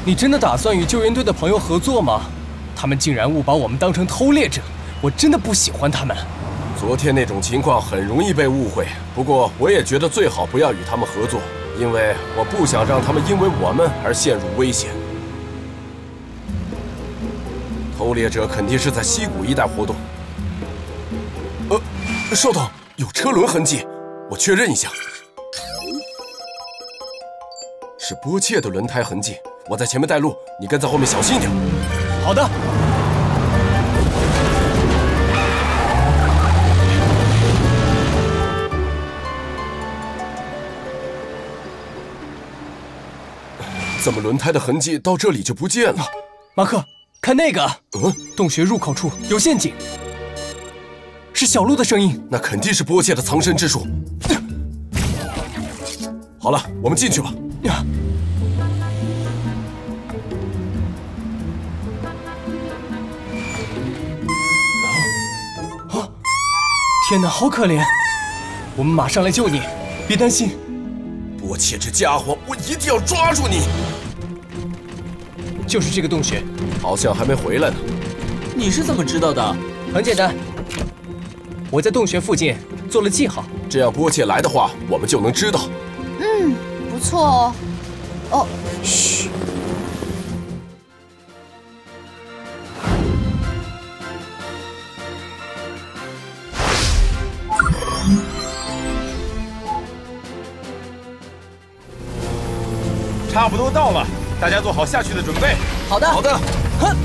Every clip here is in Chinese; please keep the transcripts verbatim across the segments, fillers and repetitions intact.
你真的打算与救援队的朋友合作吗？他们竟然误把我们当成偷猎者，我真的不喜欢他们。 昨天那种情况很容易被误会，不过我也觉得最好不要与他们合作，因为我不想让他们因为我们而陷入危险。偷猎者肯定是在溪谷一带活动。呃，稍等，有车轮痕迹，我确认一下，是波切的轮胎痕迹。我在前面带路，你跟在后面小心一点。 好的。 怎么轮胎的痕迹到这里就不见了？ 马克，看那个， 嗯， 洞穴入口处有陷阱，是小鹿的声音。 那肯定是波切的藏身之处。好了，我们进去吧。 啊！天哪，好可怜！我们马上来救你，别担心。 波切这家伙，我一定要抓住你！ 就是这个洞穴， 好像还没回来呢。 你是怎么知道的？ 很简单，我在洞穴附近做了记号， 这样波切来的话，我们就能知道。 嗯，不错哦。哦，嘘。 差不多到了，大家做好下去的准备。 好的， 好的。 哼。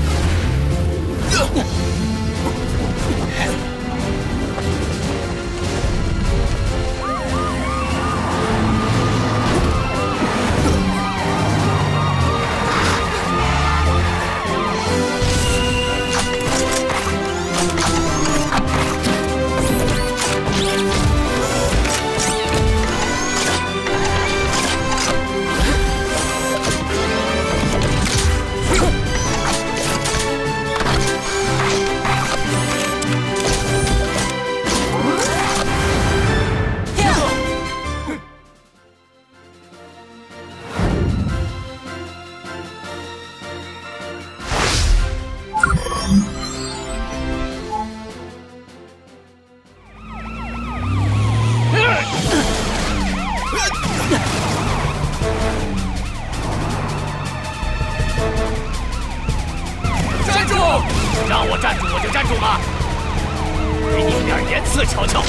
让我站住我就站住吗？给你们点颜色瞧瞧。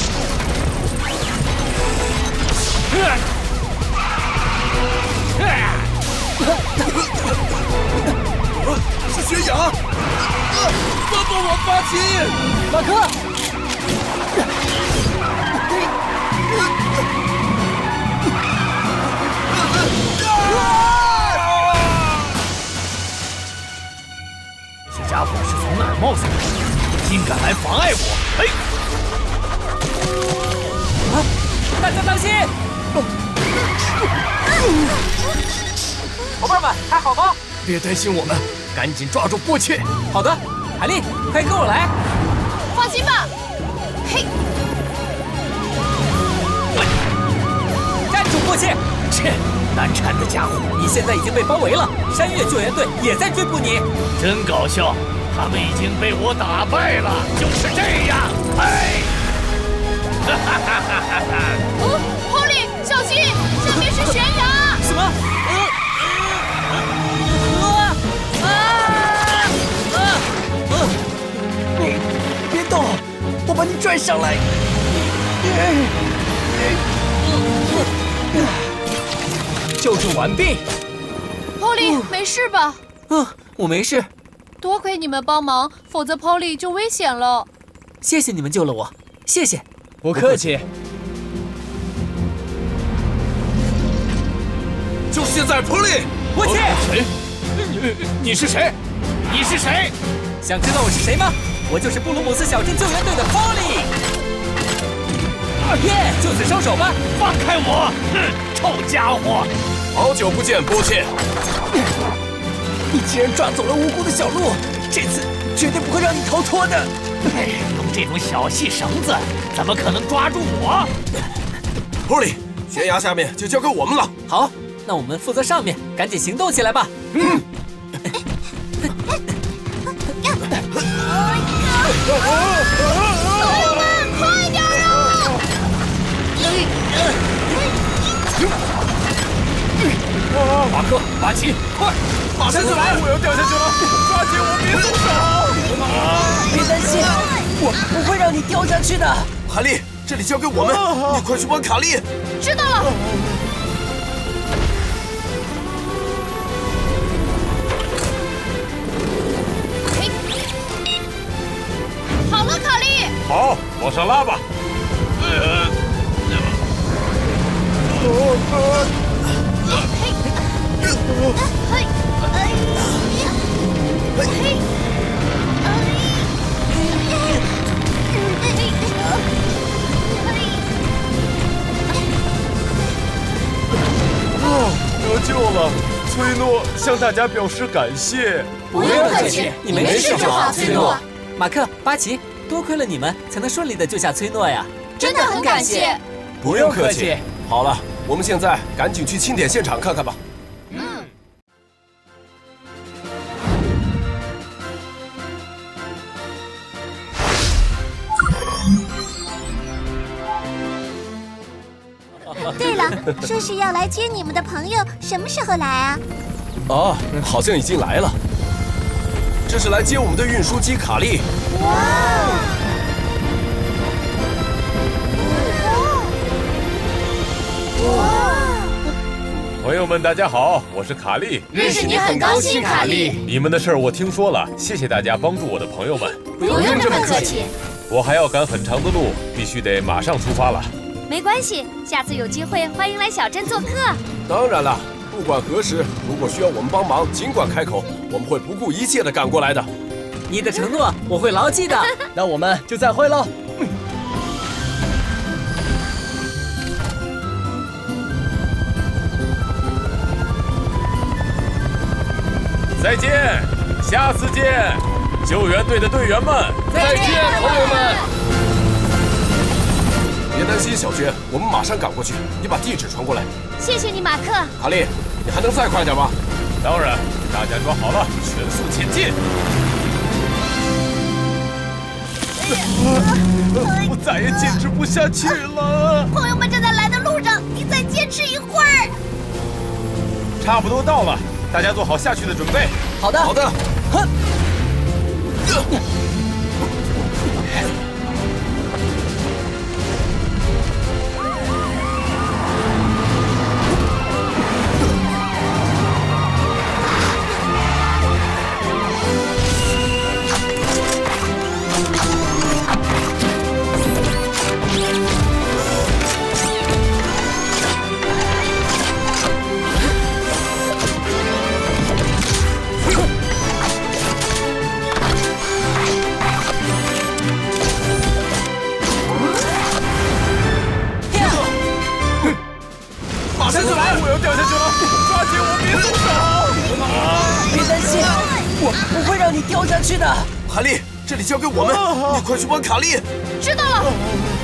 是悬崖！帮帮我，巴奇！ 马克！ 这家伙是从哪儿冒出来的？竟敢来妨碍我！哎！ 啊！大家当心！伙伴们，还好吗？ 别担心我们，赶紧抓住波切。 好的，海莉，快跟我来。 放心吧。嘿！ 站住，波切！ 切！难缠的家伙， 你现在已经被包围了，山岳救援队也在追捕你。 真搞笑，他们已经被我打败了，就是这样。哎！哈哈哈哈哈哈！ 哦，狐狸，小心，下面是悬崖！ 什么？呃，啊啊啊！ 你别动，我把你拽上来。救助完毕。 Polly，没事吧？ 嗯，我没事。 多亏你们帮忙，否则 Polly 就危险了。 谢谢你们救了我，谢谢。 不客气。 就现在 ，Polly！ 波切！ 谁？你是谁？你是谁？ 想知道我是谁吗？我就是布鲁姆斯小镇救援队的 Polly。耶！就此收手吧！ 放开我！哼，臭家伙！ 好久不见，波切！ 你竟然抓走了无辜的小鹿，这次绝对不会让你逃脱的。 哎，用这种小细绳子，怎么可能抓住我 ？Polly，悬崖下面就交给我们了。 好，那我们负责上面，赶紧行动起来吧。 嗯。 友们，快点啊！ 马克、巴奇，快， 马上就来！我要掉下去了，抓紧我，别松手！ 别担心，我不会让你掉下去的。 海莉，这里交给我们，你快去帮卡莉。 知道了。嘿，好了，卡莉。 好，往上拉吧。呃， 嘿，哎呀，嘿， 得救了！崔诺向大家表示感谢。 不用客气，你没事就好，崔诺。 马克、巴奇，多亏了你们，才能顺利的救下崔诺呀！ 真的很感谢。 不用客气。好了，我们现在赶紧去庆典现场看看吧。 嗯。 对了，说是要来接你们的朋友，什么时候来啊？ 啊，好像已经来了。这是来接我们的运输机卡莉。 哇！哇！ 朋友们，大家好，我是卡莉。 认识你很高兴，卡莉。 你们的事儿我听说了，谢谢大家帮助我的朋友们。 不用这么客气。 我还要赶很长的路，必须得马上出发了。 没关系，下次有机会欢迎来小镇做客。 当然了，不管何时，如果需要我们帮忙，尽管开口，我们会不顾一切的赶过来的。 你的承诺我会牢记的。 那我们就再会喽。 再见，下次见，救援队的队员们。 再见，朋友们。 别担心，小娟，我们马上赶过去。你把地址传过来。 谢谢你，马克。 卡莉，你还能再快点吗？ 当然，大家抓好了，全速前进。我再也坚持不下去了。 朋友们正在来的路上，你再坚持一会儿。 差不多到了，大家做好下去的准备。 好的， 好的。 哼。 我要掉下去了，抓紧我，别松手！ 别担心，我不会让你掉下去的。 海莉，这里交给我们，你快去帮卡莉。 知道了。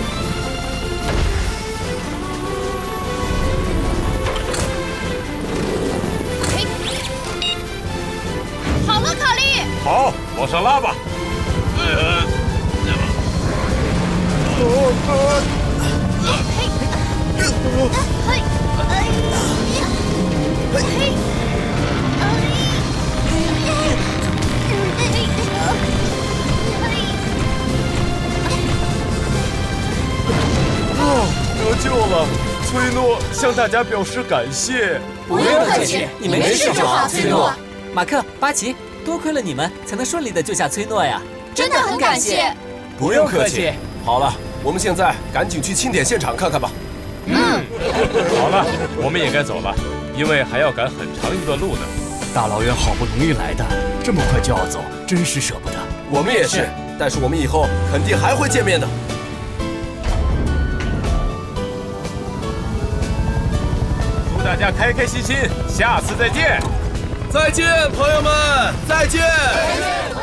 嘿，好了，卡莉。 好，往上拉吧。呃， 嘿，嘿。哎呀！嘿，哎， 哦，得救了！崔诺向大家表示感谢。 不用客气，你没事就好，崔诺。 马克、巴奇，多亏了你们，才能顺利的救下崔诺呀！ 真的很感谢。 不用客气。好了，我们现在赶紧去庆典现场看看吧。 嗯， 好了，我们也该走了，因为还要赶很长一段路呢。 大老远好不容易来的，这么快就要走，真是舍不得。 我们也是，但是我们以后肯定还会见面的。 祝大家开开心心，下次再见。 再见，朋友们，再见。再见。